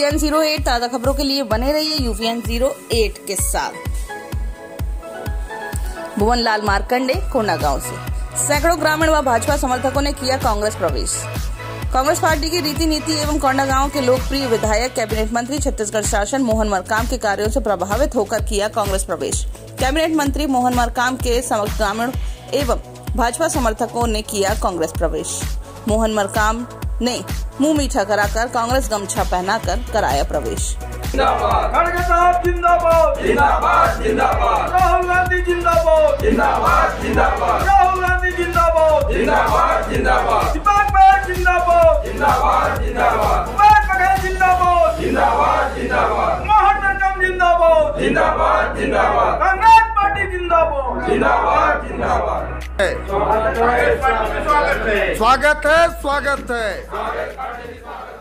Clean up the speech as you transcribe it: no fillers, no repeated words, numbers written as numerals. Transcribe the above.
UPN 08 ताज़ा खबरों के लिए बने रहिए UPN 08 के साथ। भुवनलाल मार्कंडे, कोंडागांव से। सैकड़ों ग्रामीण व भाजपा समर्थकों ने किया कांग्रेस प्रवेश। कांग्रेस पार्टी की रीति नीति एवं कोंडागांव के लोकप्रिय विधायक कैबिनेट मंत्री छत्तीसगढ़ शासन मोहन मरकाम के कार्यों से प्रभावित होकर किया कांग्रेस प्रवेश। कैबिनेट मंत्री मोहन मरकाम के समस्त ग्रामीण एवं भाजपा समर्थकों ने किया कांग्रेस प्रवेश। मोहन मरकाम ने मुंह मीठा कराकर कांग्रेस गमछा पहनाकर कराया प्रवेश। खड़गे साहब जिंदाबाद, जिंदाबाद, जिंदाबाद। राहुल गांधी जिंदाबाद, जिंदाबाद, जिंदाबाद। राहुल गांधी जिंदाबाद, जिंदाबाद, जिंदाबाद। दीपक बैठ जिंदाबाद, जिंदाबाद, जिंदाबाद। उमेश बघेल जिंदाबाद, जिंदाबाद, जिंदाबाद। मोहन मरकाम जिंदाबाद, जिंदाबाद, जिंदाबाद। कांग्रेस पार्टी जिंदाबाद, जिंदाबाद, जिंदाबाद। स्वागत है, स्वागत है।